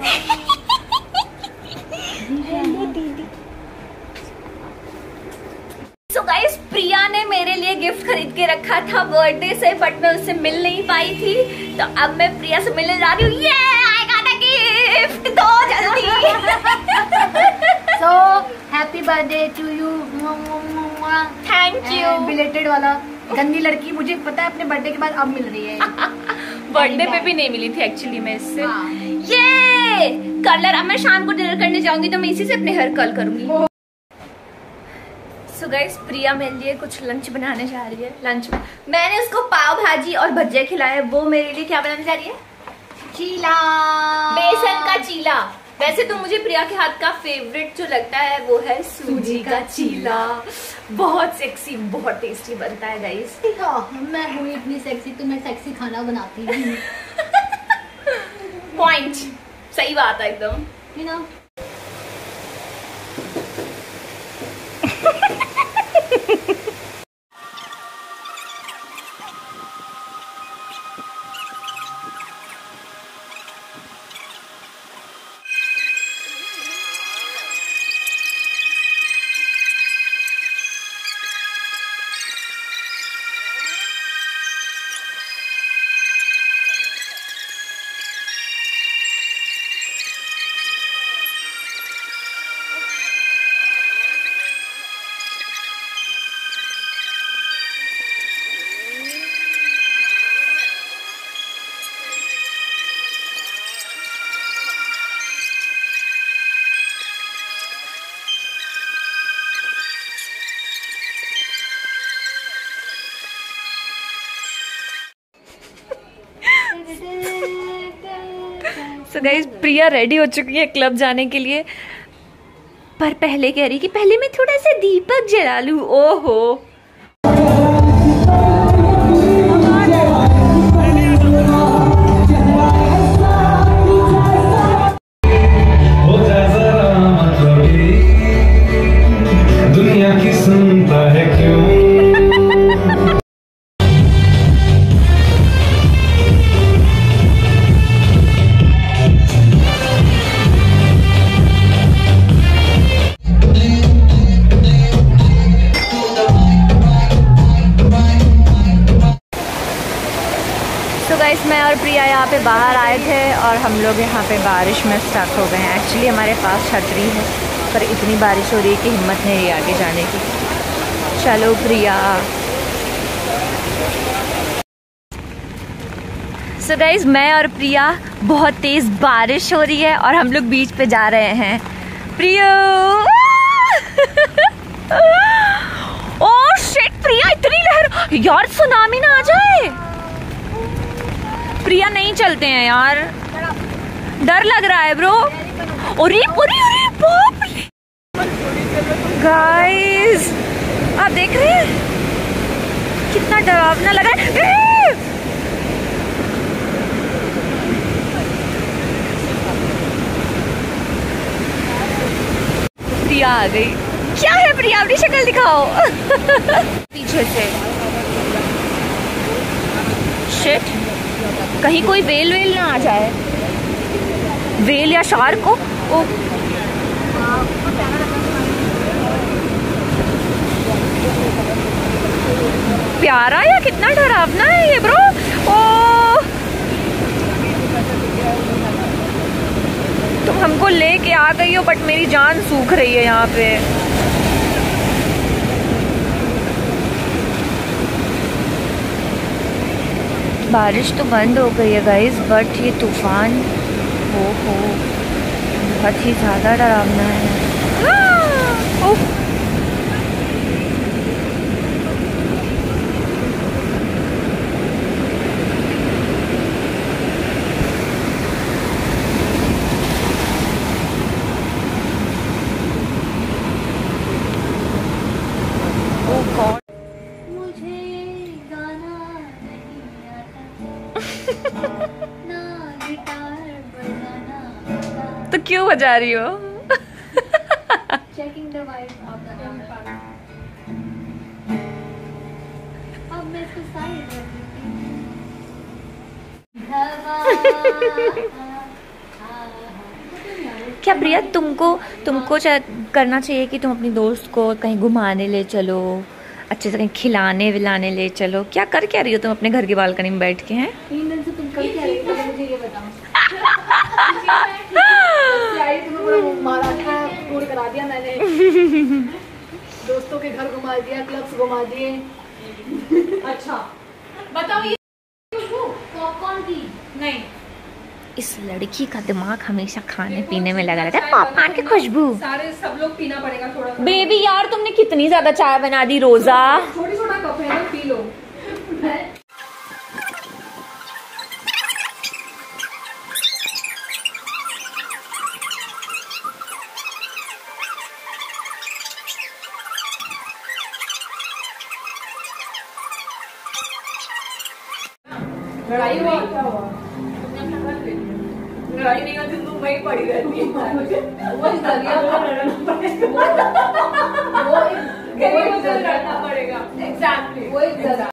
सो guys, प्रिया ने मेरे लिए गिफ्ट खरीद के रखा था बर्थडे से, बट मैं उससे मिल नहीं पाई थी, तो अब मैं प्रिया से मिलने जा रही हूँ। ये आई गॉट अ गिफ्ट, दो जल्दी। So happy birthday to you. Thank you. Belated वाला। गंदी लड़की, मुझे पता है अपने बर्थडे के बाद अब मिल रही है। बर्थडे पे भी नहीं मिली थी एक्चुअली मैं इससे। ये कलर अब मैं शाम को डिनर करने जाऊंगी तो मैं इसी से अपने हेयर कर्ल करूंगी। सो गाइस, प्रिया मेरे लिए कुछ लंच बनाने जा रही है। लंच में मैंने उसको पाव भाजी और भजिया खिलाया, वो मेरे लिए क्या बनाने जा रही है? चीला, बेसन का चीला। वैसे तो मुझे प्रिया के हाथ का फेवरेट जो लगता है वो है सूजी का चीला। बहुत सेक्सी, बहुत टेस्टी बनता है गाइस। मैं हूँ इतनी सेक्सी तो मैं सेक्सी खाना बनाती हूँ। पॉइंट, सही बात है एकदम। You know. So guys, Priya ready हो चुकी है क्लब जाने के लिए, पर पहले कह रही कि पहले मैं थोड़ा सा दीपक जला लूं। ओहो, दुनिया की सुनता है क्यों। गाइस, मैं और प्रिया यहाँ पे बाहर आए थे और हम लोग यहाँ पे बारिश में स्टक हो गए हैं। एक्चुअली हमारे पास छतरी है, पर इतनी बारिश हो रही है कि हिम्मत नहीं रही आगे जाने की। चलो प्रिया। सो गाइस, मैं और प्रिया, बहुत तेज बारिश हो रही है और हम लोग बीच पे जा रहे हैं। प्रिया ओह शिट, प्रिया इतनी लहर, यार सुनामी ना आ जाए। प्रिया नहीं चलते हैं यार, डर लग रहा है ब्रो। अरे अरे अरे बाप रे गाइस, आप देख रहे हैं कितना डरावना लग रहा है। प्रिया आ गई। क्या है प्रिया, अपनी शक्ल दिखाओ। पीछे से शिट, कहीं कोई वेल वेल ना आ जाए, वेल या शार्क को। ओ प्यारा या कितना डरावना है ये ब्रो। ओ तुम हमको लेके आ गई हो, बट मेरी जान सूख रही है यहाँ पे। बारिश तो बंद हो गई है गाइस, बट ये तूफान हो बहुत ही ज़्यादा डरावना है। तो क्यों बजा रही हो? Checking the vibe of the camera. अब मैं इसको साइड कर देती हूँ। क्या प्रिया, तुमको करना चाहिए कि तुम अपनी दोस्त को कहीं घुमाने ले चलो, अच्छे से कहीं खिलाने विलाने ले चलो। क्या कर क्या रही हो तुम अपने घर की बालकनी में बैठ के? हैं 3 दिन से तुम कर क्या रही हो, मुझे ये बताओ। तुम्हें महाराष्ट्र टूर करा दिया मैंने, दोस्तों के घर घुमा दिया, क्लब्स घुमा दिए। अच्छा बताओ, ये पॉपकॉर्न की नहीं, इस लड़की का दिमाग हमेशा खाने पीने में लगा रहता है। पॉपकॉर्न की खुशबू, सारे सब लोग पीना पड़ेगा थोड़ा। बेबी यार तुमने कितनी ज्यादा चाय बना दी रोजा। छोटा कप है ना, पी लो। लड़ाई हुआ क्या हुआ? लड़ाई नहीं होती, तुम वहीं पड़ी रहती है। वो इस दरिया को लड़ना पड़ेगा, वो एक लड़ना पड़ेगा। एग्जैक्टली वो एक